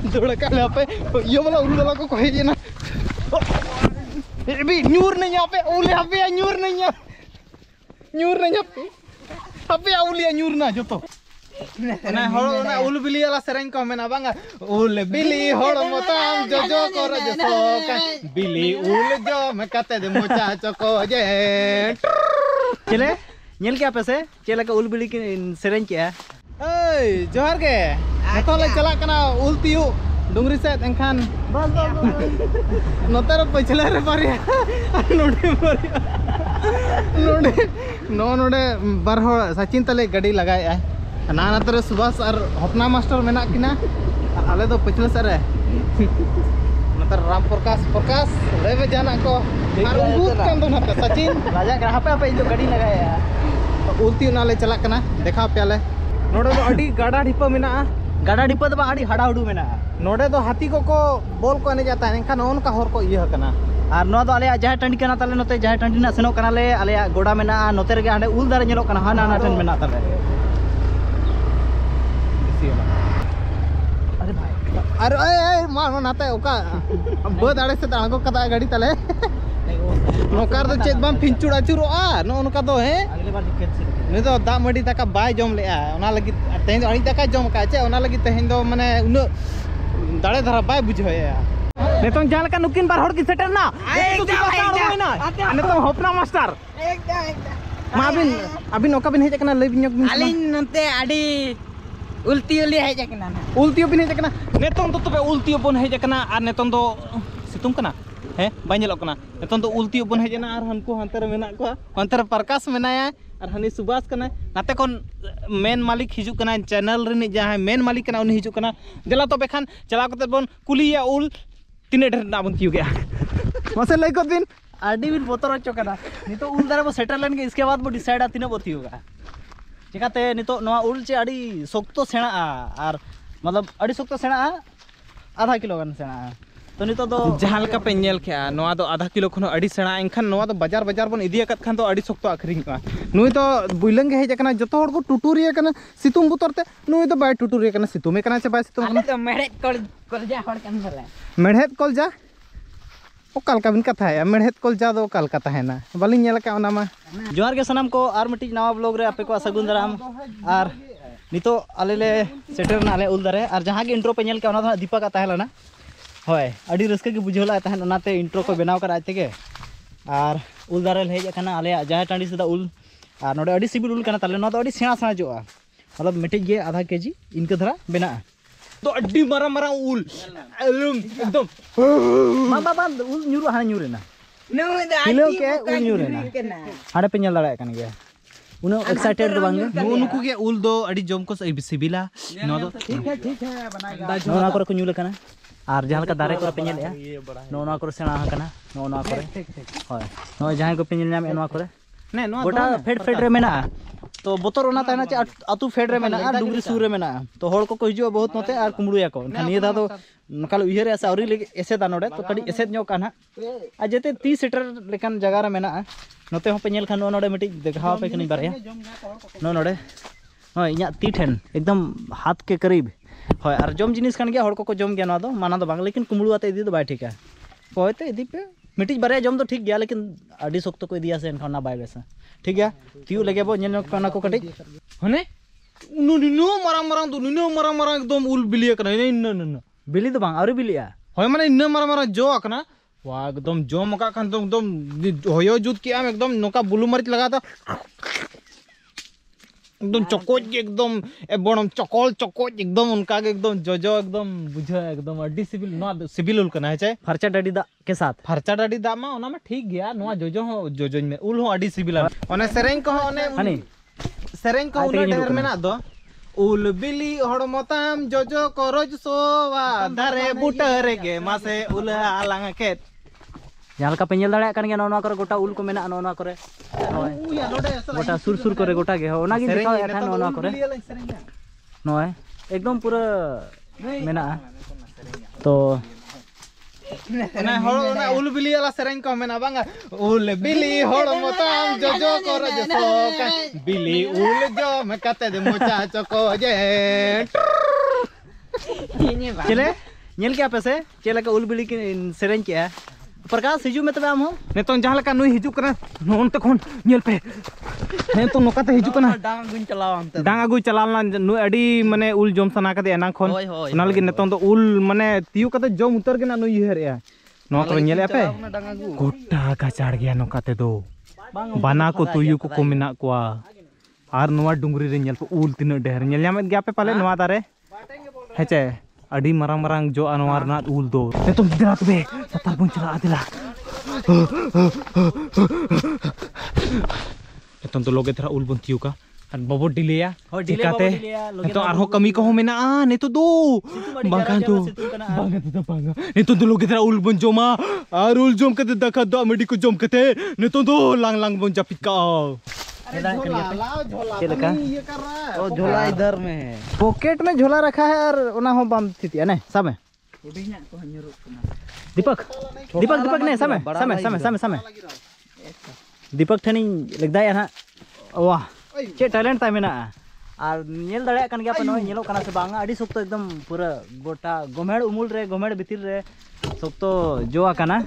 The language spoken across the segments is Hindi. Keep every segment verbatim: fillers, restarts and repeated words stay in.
Dora kali apa? Iya malah ulu malah kok kayak gini. Bi nyur nih apa? Uli apa ya nyur nih? Nyur nih apa? Apa ya uli nyur nah joto. Nah, holo na ulu bili ala sereng ko mena banga. Ul bili holo motam jojo ko rajo soka. Bili ul jo mekate de mocha choko je. Chile? Nyel ke apa se? Chile ka ul bili ki sereng ke? Hey, johar ke? Nato le chala kana ul tiu dungri set engkan. Bas bas. Notar pachla re pari. Node pari. Node. No node bar ho Sachin tale gadi lagai ai. Nana terus Subas ar Hopna Master menak kina. Ale do pachla sare. Natar Ram Prakash Prakash lebe jana ko. Ar ungut kan do nata Sachin. Raja ka apa apa indo gadi lagai ya. Ulti nale chala kana. Dekha pe ale. Node do adi gada dhipa mena. Gada dhipa do adi hada hudu mena. Node do hati ko ko bol ko ene jata enkan on ka hor ko iya kana. Ar no do ale jahe tandi kana tale note jahe tandi na senok kana le ale goda mena note rege hande ul dare nyelok kana hana na ten mena tale. अरे भाई अरे ए मानो नाते ओका बद आड़े से तांगो कदा गाड़ी तले नोकार दो चेक बम फिंचुड़ा चुरोआ नो उनका दो है अगले बार खेत से ने तो दा मडी तका बाय जम लेआ ओना लगी तेन अणी तका जम का चे ओना लगी तेन दो माने उन दाड़े धरा बाय बुझोया नेतों जान का नुकिन बार हड़ की सेटर ना एकदम नेतों होपना मास्टर एकदम एकदम माबिन अबिन ओका बिन हेज कना लई बिन अलिन नते आडी उल्टी उली हेज कना उल्टी बिन हेज कना नेतों तो तबे उल्टी बन हेज कना आर नेतों दो सितुम कना हे बाय नेलो कना नेतों दो उल्टी बन हेज ना आर हनको हंतर मेना को हंतर प्रकाश मेनाया आर हनी सुभाष कना नाते कोन मेन मालिक हिजु कना चैनल रिनि जहां मेन मालिक कना उनी हिजु कना देला तो बेखान चला कते बन कुलिया उल तिने ढेर ना बन तियु गया मसे लई को दिन आडी बिन बोतर चो कना नितो उल दारे बो सेटल लेन के इसके बाद बो डिसाइड आ तिने बो तियुगा चिकाते नितो नवा उल चे आडी सोक्तो सेणा आर मतलब आडी सोक्तो सेणा आधा किलो गन सेणा तो नितो दो जहां लका पे नेल के नवा दो आधा किलो खनो आडी सेणा एनखान नवा दो बाजार बाजार बन इदिया कत खान तो आडी सोक्तो आखरिंग का नुई तो बुइलंग हेज कना जतो हड़ को टुटुरिया कना सितुम बुतरते नुई तो बाय टुटुरिया कना सितुमे कना से बाय सितुम कना तो मेड़े कल कलजा हड़ कन भले मेड़हेत कलजा ओकाल का बिन कथा है मेड़हेत कलजा दो ओकाल का तहेना बालिं नेल का ओना मा जोहार के सनम को आर मिटी नवा ब्लॉग रे आपे को सगुन दाराम आर नितो आले ले सेटर ना आले उल दारे आर जहां के इंट्रो पे नेल के ओना दो दीपक का तहेला ना होय अडी रस्के के बुझोला तहन ओनाते इंट्रो को बनाव कर आते के आर उल दारे हेज कना आले जाहे टांडी से उल आर नोडे अडी सिबिल उल कना ताले नो तो अडी सेणा सेणा जोआ मतलब मिटी गे आधा केजी इनके धरा बना तो अड्डी मारा मारा उल एकदम मा बा बा उल न्यूरु हाना न्यूरेना नो दा किलो के उल न्यूरेना हाडे पे नेल दाड़ा कन गया उनो एक्साइटेड दो बांगे नो नुकु के उल दो अडी जम को सिबिला नो दो ठीक है ठीक है बनाएगा नो ना करे को न्यूले कना आर जहां का दारे को पे नेलया नो ना करे सेणा कना नो ना करे ठीक ठीक होय नो जहां को पे नेल नाम एनवा करे ने नो गोटा फेड फेड रे मेना तो बोतर ओना ताना चे आतु फेड रे मेना डुंगरी सुर रे मेना तो हड़ को को हिजो बहुत नते आर कुमड़ुया को निया दा तो नकाल उयहर एसा औरी लेगे एसे दा नोडे तो कडी एसे नो काना आ जेते तीस सीटर लेकान जगह रे मेना नते हो पे नेल खान नोडे मिटी देखावा पे कनी बारया नो नोडे होय इया ती ठेन एकदम हाथ के करीब होय आर जम जिनिस खान गया हड़ को को जम गया ना दो माना दो बांग लेकिन कुमड़ु आते इदी तो बाय ठीक है कोयते इदी पे मिटी बारे जम तो ठीक गया लेकिन अडी सोक्तो को दिया से एनखाना बाय बेसा ठीक गया तियु लगे बो नेल कना को कटी हने नु नु मरम मरम दु नु मरम मरम एकदम उल बिलिया कना न न न बिली तो बांग औरी बिलिया होय माने न मरम मरम जो कना वा एकदम जम का खान तो एकदम होयो जुत की आम एकदम नोका बुलु मरिच लगा तो एकदम चकोज एकदम ए बड़म चकोल चकोज एकदम उनका के एकदम जोजो एकदम बुझा एकदम अड्डी सिबिल नो सिबिल उल कना है चे फरचा डाडी दा के साथ फरचा डाडी दा मा ओना में ठीक गया नो जोजो हो जोजो में उल हो अड्डी सिबिल ओने सेरेंग को ओने हनी सेरेंग को उन ढेर मेना दो उल बिली हड़मताम जोजो करज सोवा धारे बुटर गे मासे उल आलांग खेत जहां का पेंजल दाड़ा कन गया नोना करे गोटा उल को मेना नोना करे गोटा सुर सुर करे गोटा गे ओना गे दिखाओ एठा नोना करे नोय एकदम पूरा मेना तो ना हड़ ना उल बिली वाला सेरेंग को मेना बांगा उल बिली हड़ मोताम जोजो करे जसो का बिली उल जो में कते दे मोचा चको जे चले nyel ke apa se cela ka ul bili ki sereng ke प्रकाश हिजू में तबे आम हो नेतों जहां लका नुई हिजू कना नोन ते कोन नेल पे नेतों नोकाते हिजू कना डांग गुन चलाव अंते डांग अगु चलालना नुई अडी माने उल जम सना कते एना खन होय, होय, ओना लगी नेतों तो उल माने तियु कते जम उतर गेना नुई हेरिया नो तो नेले पे गोटा का चाड़ गया नोकाते दो बना को तुयु को को मिना कोआ आर नोवा डुंगरी रे नेल पे उल तिना ढेर नेल यामत गया पे पाले नोवा दारे हेचे अड़ी मरांग मरांग जो अनवार ना उल दो नेतों दिला तबे सतार बुन चला दिला नेतों तो लोगे थरा उल बन तियु का और बबो डिलेया चिकाते नेतों आरो कमी को मेना आ नेतो दो बांगा तो बांगा तो बांगा नेतों तो लोगे थरा उल बन जोमा और उल जोम कते दखा दो मेडी को जोम कते नेतों दो लांग लांग बन जापित का झोला ये कर रहा है ओ झोला इधर में है पॉकेट में झोला रखा है और ओना हो बम थितिया ने सामे उडिना को हन्युरु दीपक दीपक दीपक ने सामे सामे सामे सामे सामे दीपक ठनी लगदा या ना वाह चे टैलेंट ता मेना और नेल दड़े कन गया पनो नेलो कना से बांगा अडी सुक्तो एकदम पूरा गोटा गोमेड़ उमुल रे गोमेड़ बितिर रे सुक्तो जोआ कना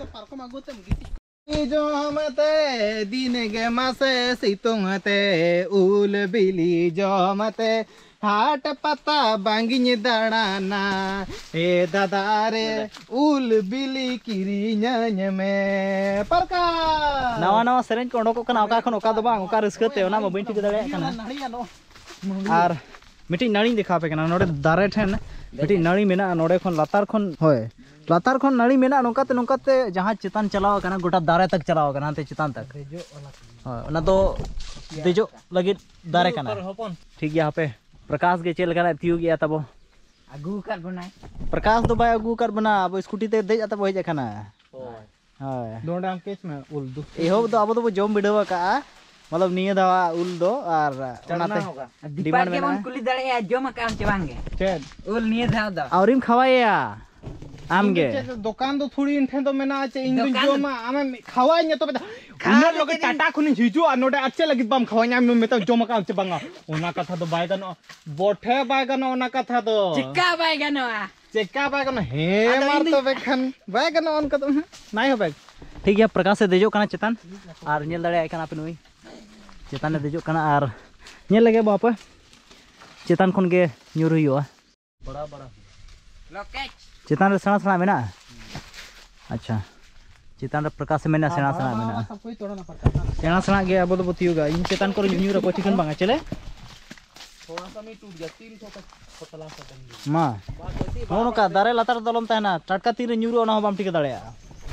जमते दिन गे मासे सितुंगते उल बिली जमते हाट पता बांगिन दाड़ाना ए दादा रे उल बिली किरिញमें परका नवा नवा सेरेंज को ओडको कना ओका खन ओका दो बांग ओका रिस्कते ओना म बइन ठीक दड़े कना और मिटी नाड़ी दिखा पे कना नोडे दारे ठेन मिटी नाड़ी मेना नोडे खन लातार खन होय लातार खन नाड़ी मेना नोकाते नोकाते जहां चितान चलाव कना गोटा दारे तक चलाव कना ते चितान तक होय ओना दो देजो लगी दारे कना ठीक गया पे प्रकाश के चेल कना तियु गया तबो आगु कर बनाए प्रकाश तो बाय आगु कर बना अब स्कूटी ते देज तब होय कना होय दोंडे हम केस में उल दु एहो दो अब तो जम बिडवा का मतलब निया दवा उल दो और ओनाते डिमांड में मन कुली दड़े जम काम चबांगे चेद उल निये धाव दा औरिम खवाया आमगे दुकान तो थोड़ी इनठे तो मेना आचे इन दिन जो मा आमे खवाय ने तो बेटा उन्ना लोगे टाटा खुनि हिजु आ नोडे अच्छे लगी बम खवाय आम मेता जोमा का आचे बांगा ओना कथा तो बाय गनो बोठे बाय गनो ओना कथा तो चिक्का बाय गनो आ चिक्का बाय गनो हे मार तो बेखन बाय गनो ओन कदम नाइ हो बैग ठीक है प्रकाश से देजो कना चेतन और नेल दड़े कना पे नुई चेतन ने देजो कना और नेल लगे बाप चेतन खन के न्यूर हुआ बड़ा बड़ा लोकेच चेतन रे सणा सणा मेना अच्छा चेतन रे प्रकाश मेना सणा सणा मेना सब कोई तोड़ना पड़ता है सणा सणा गे अब तो बतियोगा इन चेतन को न्यूर रे पछिकन बांगा चले थोड़ा सा नहीं टूट गया तीन सौ तक पतला सा बन मा नोनो का दारे लातार दलम तहना टटका तीर न्यूर ओना हो बाम ठीक दड़या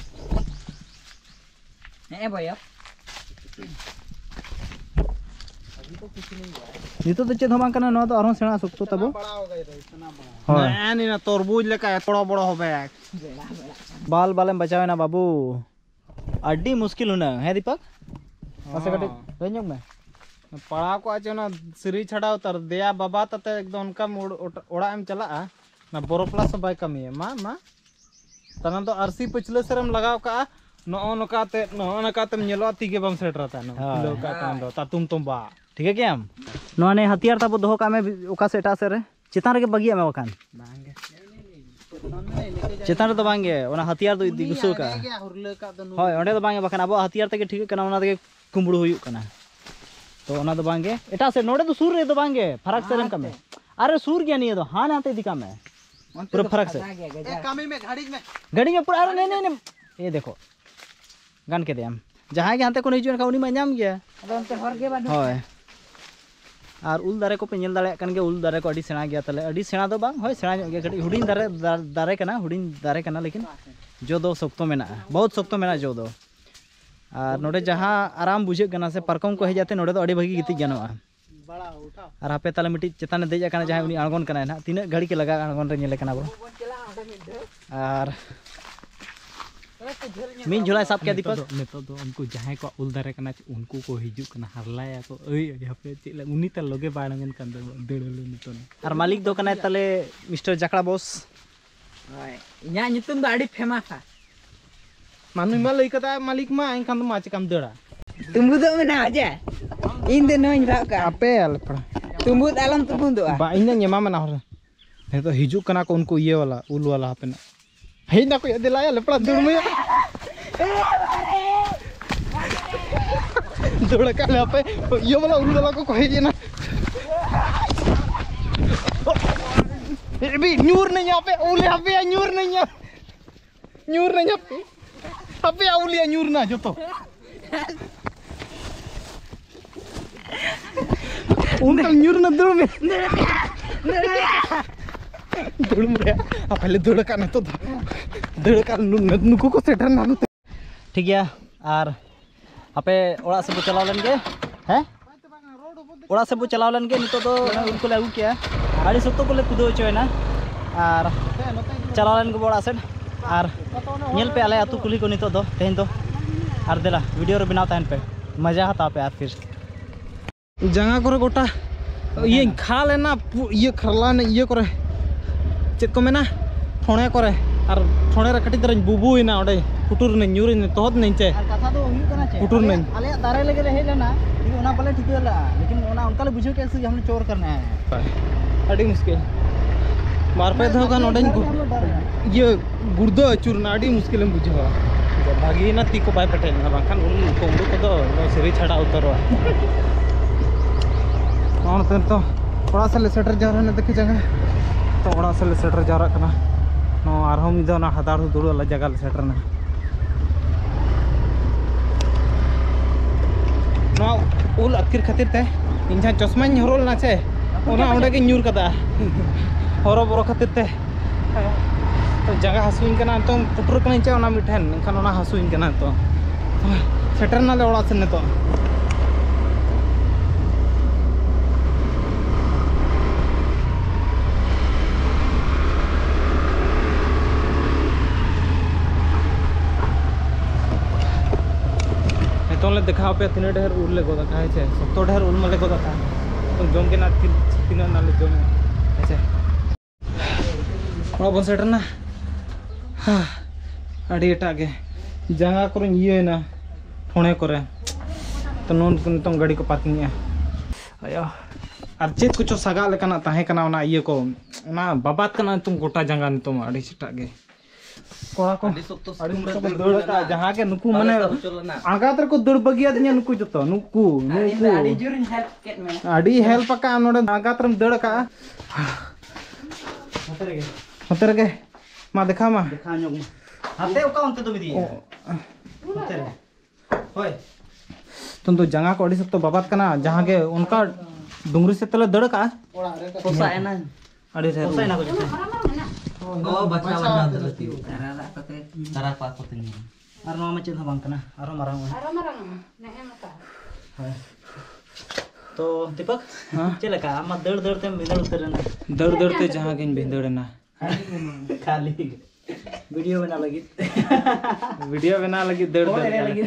ने भैया नितो तो चेत हम कना नो तो अरहन सेना सुक्तो तबो बड़ा हो गई रे इतना बड़ा ना नहीं ना तरबूज लेका बड़ा बड़ा हो बैग बाल बालेम बचावे ना बाबू अड्डी मुश्किल होना है दीपक ऐसे कटे रेंजों में पड़ा को आज ना सिरी छड़ा उतर दिया बाबा तते एकदम उनका ओड़ा एम चला ना बोरोप्ला सब बाय कमी है मां मां तना तो आरसी पिछले सरम लगाव का नो नकाते नो नकाते नेलो तीगे बम सेट रहता नो किलो का कान दो तातुम तुंबा ठीक है क्या हम नो ने हथियार तब दोहो का में ओका सेटा से रे चितान रे बगिया में वकान बांगे चितान रे तो बांगे ओना हथियार दो गुसो का हुरले का दो होय ओंडे तो बांगे बखान अब हथियार तक ठीक कना ओना तक कुंबड़ू हुयु कना तो ओना तो बांगे एटा से नोडे तो सूर रे तो बांगे फरक से रन का में अरे सूर गया नहीं है तो हां नाते दिखा में पूरा फरक से ए कामी में गाड़ी में गाड़ी में पूरा अरे नहीं नहीं नहीं ये देखो गान के देम जहां के हाते को हिजुन का उनी में नाम गया अदो अंते हर के बानु होय और उल दारे को पे नेल दाड़े कन गे उल दारे को अडी सेना गया तले अडी सेना दो बांग होय सेना गे कटी हुडिन दारे दारे कना हुडिन दारे कना लेकिन जो दो सख्तो मेना बहुत सख्तो मेना जो दो और नोडे जहां आराम बुझे कना से परकम को हे जाते नोडे तो अडी भागी गिति जानवा बड़ा उठा और हापे ताले मिटी चेतान देज कना जहां उनी अणगोन कना ना तीन घड़ी के लगा अणगोन रे नेले कना बो और मीन झोला साब के दीपक नेतो दो उनको जहां को उल दारे कना उनको को हिजु कना हरलाया को ओई हपे चेला उनी त लगे बाणगन कन देड़ले नितो और मालिक दो कना तले मिस्टर जाकड़ा बॉस होय इया नितुम दो आडी फेमस है मानु मा लई कता मालिक मा इन खान मा चकम देड़ा तुमबु दो मेना आजा इन दे नोइन राव का apel तुमबु आलम तुमबु दो ba ina nyama mana hor नहीं तो हिजू कना को उनको ये वाला उल वाला पे ना हे ना को दिलाया लेपड़ा दौड़ में दौड़ का ले पे ये वाला उल वाला को कहे जे ना भी न्यूर नहीं यहाँ पे उल यहाँ पे न्यूर नहीं है न्यूर नहीं यहाँ पे apa ulia nyurna joto untal nyurna dulu me dulu me apa le dulu kan itu dulu kan nuku ko setar na ठीक गया और आपे ओड़ा से चलाव लेन के हैं ओड़ा से चलाव लेन के नितो तो उनको ले अगू किया आड़ी सत्तो को ले कुदो चोयना और चलाव लेन के ओड़ा से और नेल पे आले आतु कुली को नितो दो तेहन दो और देला वीडियो रे बनाव तहन पे मजा हता पे यार फिर जंगा करे गोटा ये खा लेना ये खरला ने ये करे चेत को मेना ठोणे करे और ठोणे रे कटी तरह बुबुइना ओडे पुटुर ने न्यूर ने तोहत नहीं चे कथा दो हुई कना चे पुटुर ने आले दारे लगे हे लेना लेकिन ओना पले ठीक होला लेकिन ओना उनका बुझो के से हमने चोर करना है अड़ी मुश्किल मार पे धो का नोडन को ये गुर्दो अचुरना अड़ी मुश्किल में बुझवा भागी ना ती को बाय पटेल ना बाखान उन कोमडो को दो सिरी छाड़ा उतरवा और तन तो थोड़ा सा ले सेटर जा रहा है देखि जगह तो थोड़ा सा ले सेटर जा रहा कना नो आरहो मिदो ना हदार दुड़ वाला जगह ले सेटर ना नो उल अकिर खातिर ते इन जहां चश्मा हरोल ना छे ओना ओंडे के न्यूर कदा हरो बरो खातिर ते तो जगह हसुइन कना तो पुटर कना चे ओना मिठन एनखान ओना हसुइन कना तो सेटर ना ले ओड़ा से ने तो तो ले देखा पे तीन ढेर उल ले गोदा का है सत्तो ढेर उल मले गोदा का तो जम के ना तीन ना ले जम ऐसे ओड़ा बन सेटर ना हां अड़ी एटा गे जंगा करन ये ना ठोणे करे तो नोन तो गाड़ी को पार्किंग है आयो और चेत कुछ सगा लेकना ताहे कना ना ये को ना बाबात कना तुम गोटा जंगा न तुम अड़ी सेटा गे कोड़ा को अड़ी दौड़ का जहां के नुकु माने आगातर को दौड़ बगिया दिया नुकु जतो नुकु नुकु अड़ी जुरिन हेल्प केट में अड़ी हेल्प का नोडे आगातर दौड़ का होते गे होते गे मा देखा मा देखा ᱧᱚᱜ हाते ओका onte तो बिदी होते रे होय तुम तो जंगा को अड़ी सब तो बाबात कना जहां के उनका डुंगरी से तले दौड़ का कोसा है ना अड़ी रे कोसा ना को जते ओ बच्चा बच्चा दलती तारा कते तारा पा को तनी और नो में चेन बांग कना आरो मारांग आरो मारांग नेहे मता हाय तो दीपक हां चले का हम दड़ दड़ ते मिदड़ उतर ना दौड़ दौड़ते जहां के बेंदड़ ना खाली वीडियो बना लगी वीडियो बना लगी दौड़ दौड़ लगी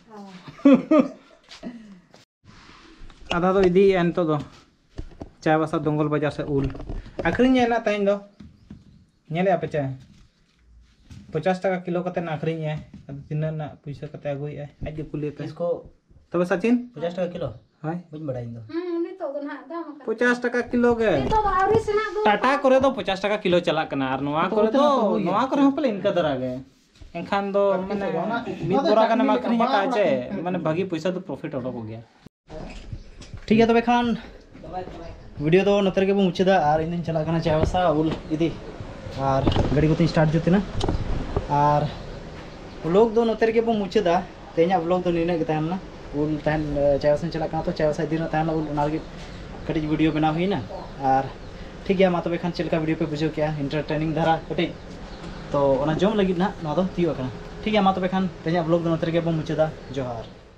आधा तो इदी एन तो दो चाय बसा दंगल बाजार से उल आखरी ना ताइन दो नेले आपे चाय पचास टका किलो कते ना आखरी है तीना ना पैसा कते अगुई है आज के कुली पे इसको तबे सचिन पचास टका किलो हाय बुझ बड़ा इंदो हम्म नि तो गना दाम का पचास टका किलो के तो आवरी सेना दो टाटा करे तो पचास टका किलो चला कना और नवा करे तो नवा करे हम पले इनका दरा गे एनखान दो माने मिद बोरा कना माखरी है काजे माने भागी पैसा तो प्रॉफिट ओडो हो गया ठीक है तबे खान वीडियो तो नतर के मुचदा और इन दिन चला कना चाय बसा उल इदी और गाड़ी को तीन स्टार्ट जोते ना और व्लॉग दो नतर के मुचदा तेना व्लॉग दो नीने के ना उल तहन चाय बसा चला कना तो चाय बसा दिन तहन उल नागे कटी वीडियो बना हुई ना और ठीक है मा तबे खान चलका वीडियो पे बुझो क्या इंटरटेनिंग धारा कटी तो ओना जम लगी ना ना दो तियो कना ठीक है मा तबे खान तेना व्लॉग दो नतर के मुचदा जोहार।